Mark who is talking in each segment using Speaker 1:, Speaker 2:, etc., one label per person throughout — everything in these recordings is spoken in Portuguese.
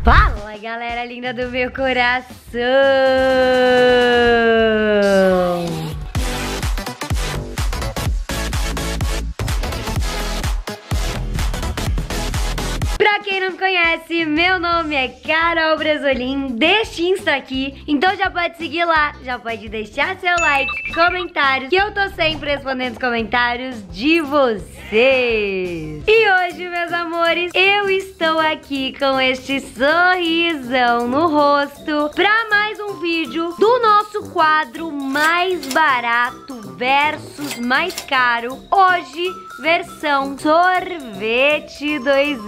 Speaker 1: Fala, galera linda do meu coração! Pra quem não me conhece, meu nome é Carol Brasolim, deste Insta aqui. Então já pode seguir lá, já pode deixar seu like, comentários, que eu tô sempre respondendo os comentários de vocês. E hoje, meus amores, eu estou aqui com este sorrisão no rosto pra mais um vídeo do nosso quadro mais barato versus mais caro. Hoje, versão sorvete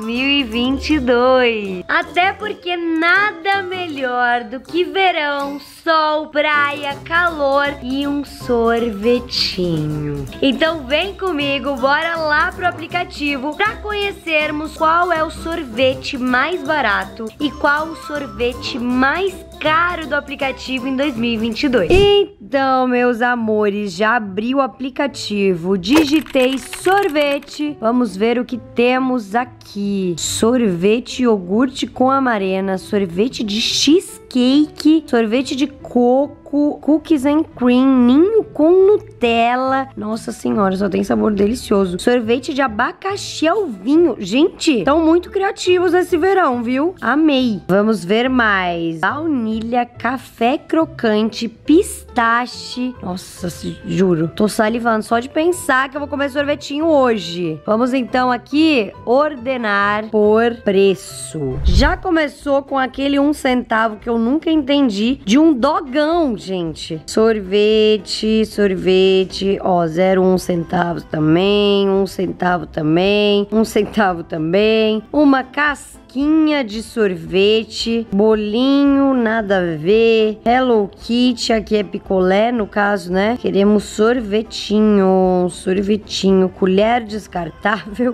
Speaker 1: 2022. Até porque nada melhor do que verão, sol, praia, calor e um sorvetinho. Então vem comigo, bora lá pro aplicativo pra conhecermos qual é o sorvete mais barato e qual o sorvete mais caro do aplicativo em 2022. Então, meus amores, já abri o aplicativo, digitei sorvete. Vamos ver o que temos aqui. Sorvete iogurte com amarena, sorvete de cheesecake, sorvete de coco, cookies and cream, ninho com Nutella. Nossa senhora, só tem sabor delicioso. Sorvete de abacaxi ao vinho. Gente, estão muito criativos esse verão, viu? Amei. Vamos ver mais. Baunilha, café crocante, pistache. Nossa, juro, tô salivando só de pensar que eu vou comer sorvetinho hoje. Vamos então aqui ordenar por preço. Já começou com aquele 1 centavo que eu nunca entendi, de um dogão, gente. Sorvete, ó, 0,1 centavo também, 1 centavo também, 1 centavo também, uma casquinha de sorvete, bolinho, nada a ver, Hello Kitty, aqui é picolé, no caso, né? Queremos sorvetinho, colher descartável.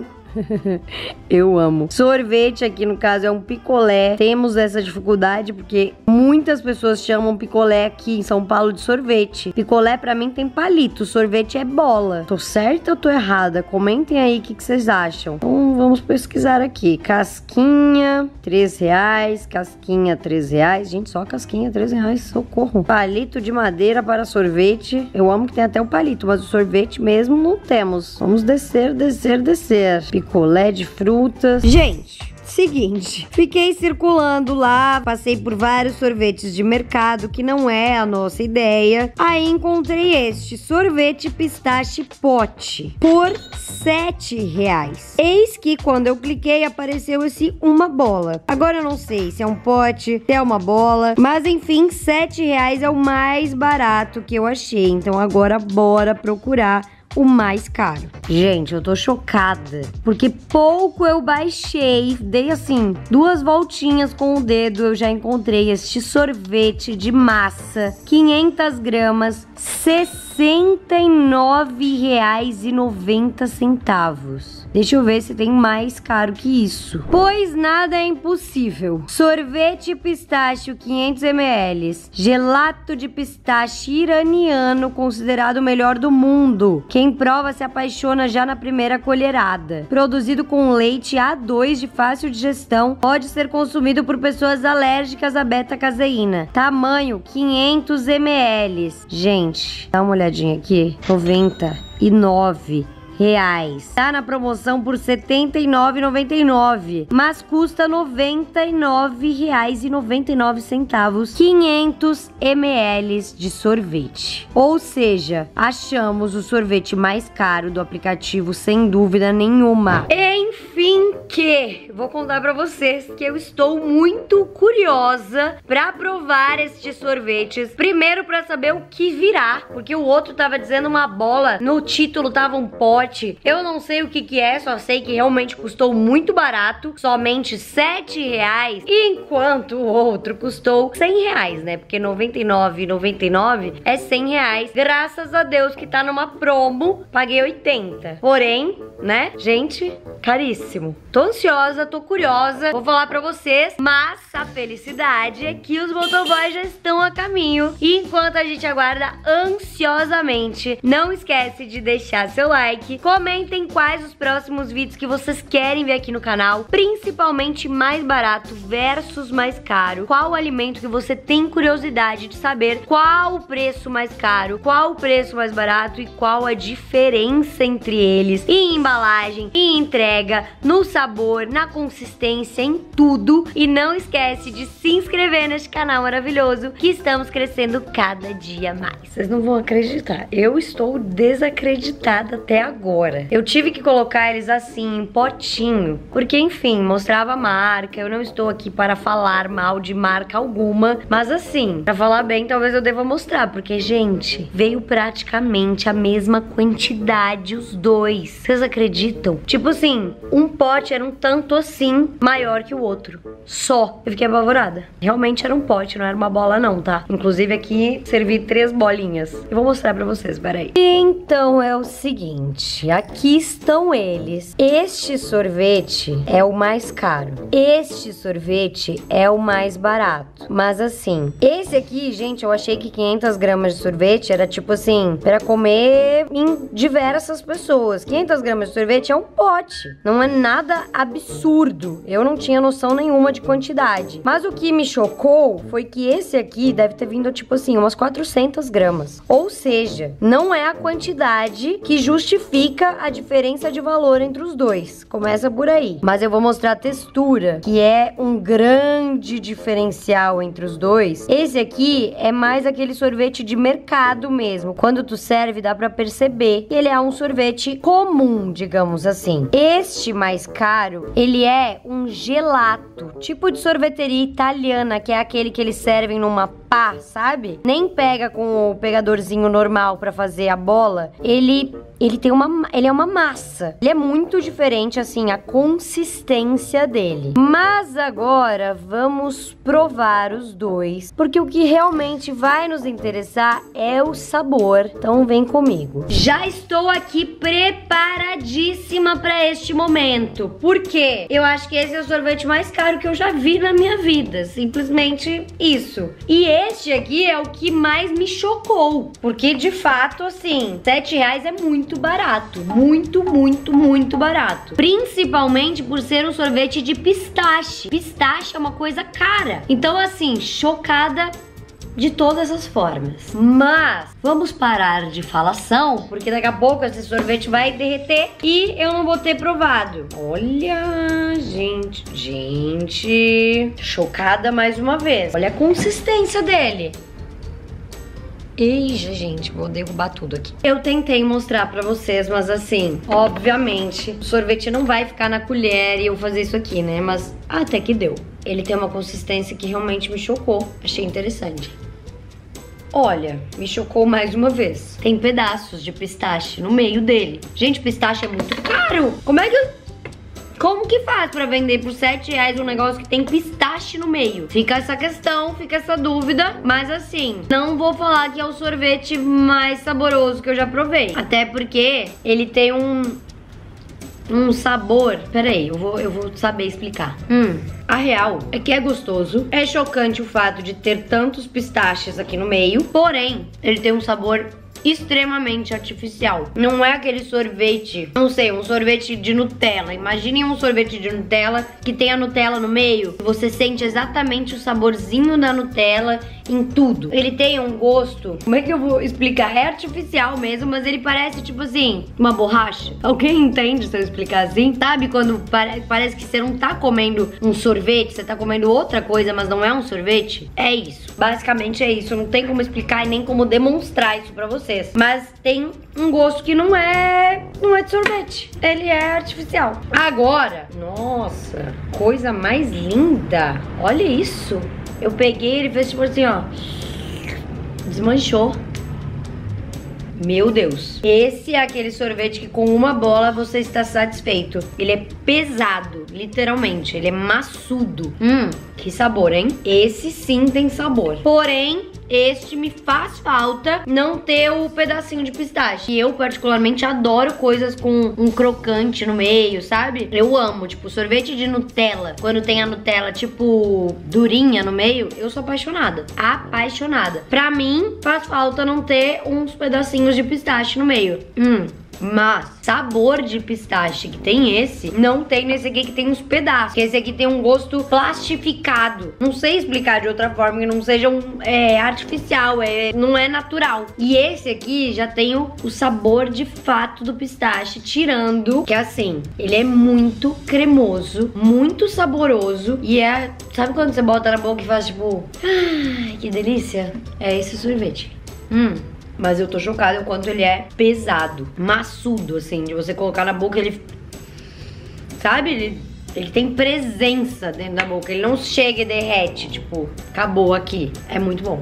Speaker 1: Eu amo. Sorvete aqui no caso é um picolé. Temos essa dificuldade porque muitas pessoas chamam picolé aqui em São Paulo de sorvete. Picolé pra mim tem palito, sorvete é bola. Tô certa ou tô errada? Comentem aí o que vocês acham. Então vamos pesquisar aqui. Casquinha, R$3. Casquinha, R$3. Gente, só casquinha, R$3. Socorro. Palito de madeira para sorvete. Eu amo que tem até o palito, mas o sorvete mesmo não temos. Vamos descer. Picolé de frutas. Gente, seguinte, fiquei circulando lá, passei por vários sorvetes de mercado, que não é a nossa ideia. Aí encontrei este sorvete pistache pote por R$7. Eis que quando eu cliquei apareceu esse uma bola. Agora eu não sei se é um pote, se é uma bola, mas enfim, R$7 é o mais barato que eu achei. Então agora bora procurar o mais caro. Gente, eu tô chocada, porque pouco eu baixei, dei assim 2 voltinhas com o dedo, eu já encontrei este sorvete de massa, 500 gramas, R$69,90. Deixa eu ver se tem mais caro que isso. Pois nada é impossível. Sorvete pistácio 500 ml. Gelato de pistache iraniano, considerado o melhor do mundo. Quem prova se apaixona já na primeira colherada. Produzido com leite A2 de fácil digestão, pode ser consumido por pessoas alérgicas à beta-caseína. Tamanho 500 ml. Gente, dá uma olhadinha aqui. R$99. Tá na promoção por R$79,99, mas custa R$99,99, 500 ml de sorvete. Ou seja, achamos o sorvete mais caro do aplicativo sem dúvida nenhuma. Enfim, vou contar pra vocês que eu estou muito curiosa pra provar estes sorvetes. Primeiro pra saber o que virá, porque o outro tava dizendo uma bola, no título tava um pote. Eu não sei o que é, só sei que realmente custou muito barato, somente R$7, enquanto o outro custou R$100, né? Porque R$99,99 é R$100. Graças a Deus que tá numa promo, paguei 80. Porém, né, gente, caríssimo. Tô ansiosa, tô curiosa, vou falar pra vocês, mas a felicidade é que os motoboys já estão a caminho. E enquanto a gente aguarda ansiosamente, não esquece de deixar seu like, like, comentem quais os próximos vídeos que vocês querem ver aqui no canal, principalmente mais barato versus mais caro. Qual o alimento que você tem curiosidade de saber, qual o preço mais caro, qual o preço mais barato e qual a diferença entre eles em embalagem, em entrega, no sabor, na consistência, em tudo. E não esquece de se inscrever neste canal maravilhoso, que estamos crescendo cada dia mais. Vocês não vão acreditar, eu estou desacreditada até agora. Eu tive que colocar eles assim, em potinho, porque enfim, mostrava a marca. Eu não estou aqui para falar mal de marca alguma, mas assim, pra falar bem, talvez eu deva mostrar, porque gente, veio praticamente a mesma quantidade os dois. Vocês acreditam? Tipo assim, um pote era um tanto assim maior que o outro, só. Eu fiquei apavorada. Realmente era um pote, não era uma bola não, tá? Inclusive aqui servi 3 bolinhas. Eu vou mostrar pra vocês, peraí. Então é o seguinte, aqui estão eles. Este sorvete é o mais caro. Este sorvete é o mais barato. Mas assim, esse aqui, gente, eu achei que 500 gramas de sorvete era tipo assim, pra comer em diversas pessoas. 500 gramas de sorvete é um pote. Não é nada absurdo. Eu não tinha noção nenhuma de quantidade. Mas o que me chocou foi que esse aqui deve ter vindo tipo assim, umas 400 gramas. Ou seja, não é a quantidade que justifica a diferença de valor entre os dois. Começa por aí. Mas eu vou mostrar a textura, que é um grande diferencial entre os dois. Esse aqui é mais aquele sorvete de mercado mesmo. Quando tu serve, dá pra perceber que ele é um sorvete comum, digamos assim. Este mais caro, ele é um gelato, tipo de sorveteria italiana, que é aquele que eles servem numa pá, sabe? Nem pega com o pegadorzinho normal pra fazer a bola. Ele é uma massa. Ele é muito diferente, assim, a consistência dele. Mas agora vamos provar os dois, porque o que realmente vai nos interessar é o sabor. Então vem comigo. Já estou aqui preparadíssima pra este momento, porque eu acho que esse é o sorvete mais caro que eu já vi na minha vida. Simplesmente isso. E este aqui é o que mais me chocou, porque de fato, assim, R$7 é muito barato. Muito, muito, muito barato. Principalmente por ser um sorvete de pistache. Pistache é uma coisa cara. Então, assim, chocada de todas as formas. Mas vamos parar de falação, porque daqui a pouco esse sorvete vai derreter e eu não vou ter provado. Olha, gente, chocada mais uma vez. Olha a consistência dele. Eija, gente, vou derrubar tudo aqui. Eu tentei mostrar pra vocês, mas assim, obviamente, o sorvete não vai ficar na colher e eu fazer isso aqui, né? Mas até que deu. Ele tem uma consistência que realmente me chocou. Achei interessante. Olha, me chocou mais uma vez. Tem pedaços de pistache no meio dele. Gente, pistache é muito caro. Como que faz pra vender por R$7 um negócio que tem pistache no meio? Fica essa questão, fica essa dúvida. Mas assim, não vou falar que é o sorvete mais saboroso que eu já provei. Até porque ele tem um sabor. Peraí, eu vou saber explicar. A real é que é gostoso. É chocante o fato de ter tantos pistaches aqui no meio. Porém, ele tem um sabor extremamente artificial. Não é aquele sorvete, não sei, um sorvete de Nutella. Imaginem um sorvete de Nutella que tem a Nutella no meio. Você sente exatamente o saborzinho da Nutella em tudo. Ele tem um gosto, como é que eu vou explicar? É artificial mesmo, mas ele parece tipo assim, uma borracha. Alguém entende se eu explicar assim? Sabe quando parece que você não tá comendo um sorvete, você tá comendo outra coisa, mas não é um sorvete? É isso. Basicamente é isso. Não tem como explicar e nem como demonstrar isso pra vocês. Mas tem um gosto que não é de sorvete. Ele é artificial. Agora, nossa, coisa mais linda. Olha isso. Eu peguei, ele fez tipo assim, ó. Desmanchou. Meu Deus. Esse é aquele sorvete que com uma bola você está satisfeito. Ele é pesado, literalmente. Ele é maçudo. Que sabor, hein? Esse sim tem sabor. Porém, este me faz falta não ter o pedacinho de pistache. E eu particularmente adoro coisas com um crocante no meio, sabe? Eu amo, tipo, sorvete de Nutella. Quando tem a Nutella, tipo, durinha no meio, eu sou apaixonada. Apaixonada. Pra mim, faz falta não ter uns pedacinhos de pistache no meio. Mas sabor de pistache que tem esse, não tem nesse aqui que tem uns pedaços. Porque esse aqui tem um gosto plastificado. Não sei explicar de outra forma que não seja artificial, não é natural. E esse aqui já tem o sabor de fato do pistache, tirando que assim, ele é muito cremoso, muito saboroso e sabe quando você bota na boca e faz tipo, ai, que delícia? É esse sorvete. Mas eu tô chocada o quanto ele é pesado, maçudo, assim, de você colocar na boca, ele... Sabe? Ele tem presença dentro da boca, ele não chega e derrete, tipo, acabou aqui. É muito bom.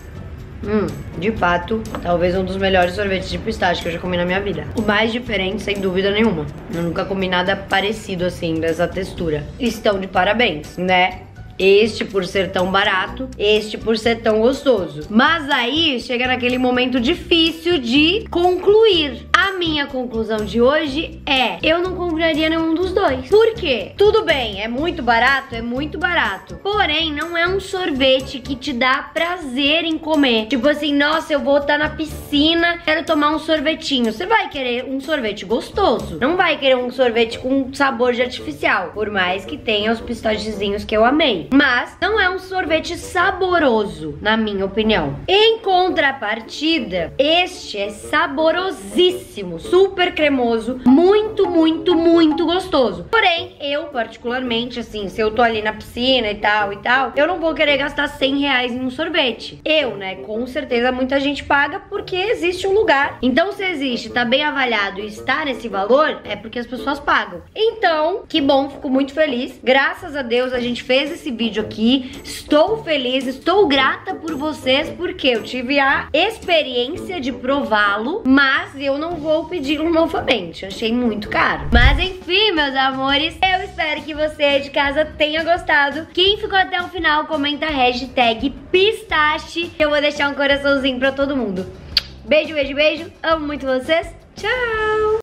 Speaker 1: De fato, talvez um dos melhores sorvetes de pistache que eu já comi na minha vida. O mais diferente, sem dúvida nenhuma. Eu nunca comi nada parecido assim, dessa textura. Estão de parabéns, né? Este por ser tão barato, este por ser tão gostoso. Mas aí chega naquele momento difícil de concluir. A minha conclusão de hoje é: eu não compraria nenhum dos dois. Por quê? Tudo bem, é muito barato, porém não é um sorvete que te dá prazer em comer. Tipo assim, nossa, eu vou estar na piscina, quero tomar um sorvetinho. Você vai querer um sorvete gostoso, não vai querer um sorvete com sabor de artificial, por mais que tenha os pistachezinhos que eu amei. Mas não é um sorvete saboroso, na minha opinião. Em contrapartida, este é saborosíssimo, super cremoso, muito, muito, muito gostoso. Porém, eu particularmente, assim, se eu tô ali na piscina e tal, eu não vou querer gastar 100 reais em um sorvete. Eu, né, com certeza muita gente paga porque existe um lugar. Então, se existe, tá bem avaliado e está nesse valor, é porque as pessoas pagam. Então, que bom, fico muito feliz. Graças a Deus a gente fez esse vídeo aqui. Estou feliz, estou grata por vocês, porque eu tive a experiência de prová-lo, mas eu não vou pedi-lo novamente. Eu achei muito caro. Mas enfim, meus amores, eu espero que você de casa tenha gostado. Quem ficou até o final, comenta hashtag pistache. Eu vou deixar um coraçãozinho pra todo mundo. Beijo, beijo, beijo. Amo muito vocês. Tchau!